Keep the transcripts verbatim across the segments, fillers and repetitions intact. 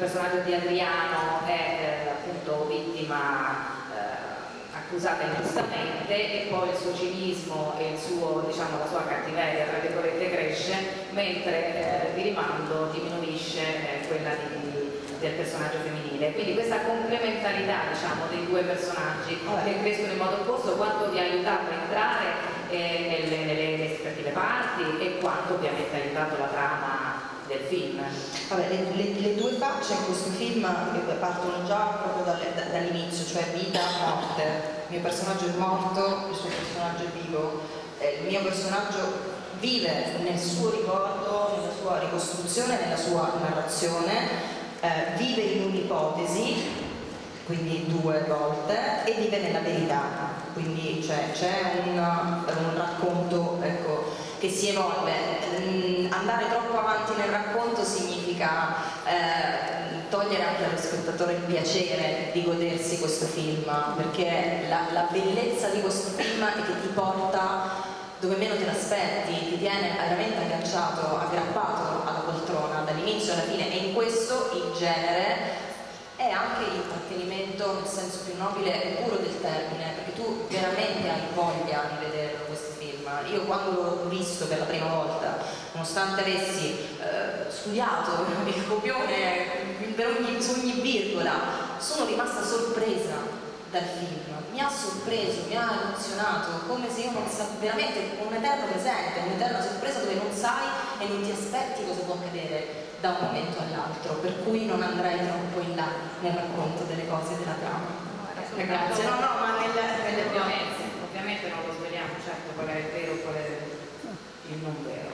personaggio di Adriano è eh, appunto vittima accusata ingiustamente, e poi il suo cinismo e il suo, diciamo, la sua cattiveria tra virgolette cresce, mentre eh, di rimando diminuisce eh, quella di, del personaggio femminile. Quindi questa complementarità, diciamo, dei due personaggi che crescono in modo opposto, quanto vi ha aiutato a entrare eh, nelle, nelle rispettive parti e quanto ovviamente ha aiutato la trama del film. Vabbè, le, le, le due facce in questo film partono già proprio dall'inizio, cioè vita, morte. Il mio personaggio è morto, il suo personaggio è vivo. Eh, il mio personaggio vive nel suo ricordo, nella sua ricostruzione, nella sua narrazione, eh, vive in un'ipotesi, quindi due volte, e vive nella verità. Quindi cioè, c'è un, un racconto, ecco, che si evolve. Andare troppo avanti nel racconto significa eh, togliere anche allo spettatore il piacere di godersi questo film, perché la, la bellezza di questo film è che ti porta dove meno te l'aspetti, ti tiene veramente agganciato, aggrappato alla poltrona dall'inizio alla fine, e in questo il genere è anche intrattenimento nel senso più nobile e puro del termine, perché tu veramente hai voglia di vederlo questo film. Io quando l'ho visto per la prima volta, nonostante avessi eh, studiato il copione per ogni, su ogni virgola, sono rimasta sorpresa dal film. Mi ha sorpreso, mi ha emozionato, come se io non sapessi, veramente un eterno presente, un'eterna sorpresa dove non sai e non ti aspetti cosa può accadere da un momento all'altro, per cui non andrei troppo in là nel racconto delle cose della trama. Eh, grazie, no, no, ma nel, nelle ovviamente, ovviamente non lo sveliamo, certo, qual è il vero e qual è il non vero.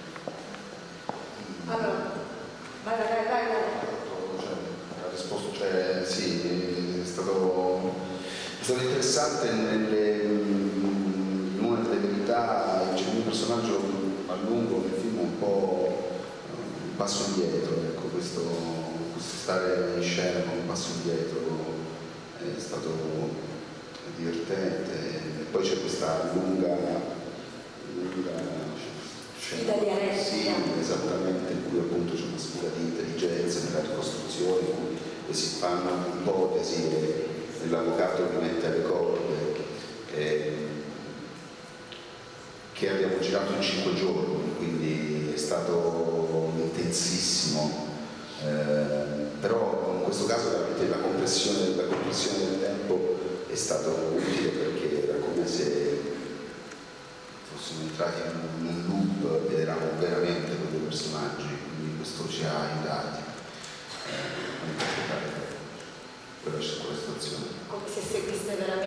Allora, vai, vai, vai, vai. Ha risposto, cioè, sì, è stato, è stato interessante nelle, in una delle verità, c'è un personaggio a lungo nel film un po' un passo indietro, ecco, questo, questo stare in scena con un passo indietro è stato divertente. E poi c'è questa lunga, lunga scena, sì, esattamente, in cui appunto c'è una scuola di intelligenza nella ricostruzione, in cui si fanno ipotesi e l'avvocato li mette alle corde, e, che abbiamo girato in cinque giorni, quindi è stato intensissimo, eh, però in questo caso veramente la compressione, la compressione del tempo è stato utile, perché era come se fossimo entrati in un loop ed eravamo veramente con dei personaggi, quindi questo ci ha aiutati eh, a interpretare quella, quella situazione. Come se seguiste veramente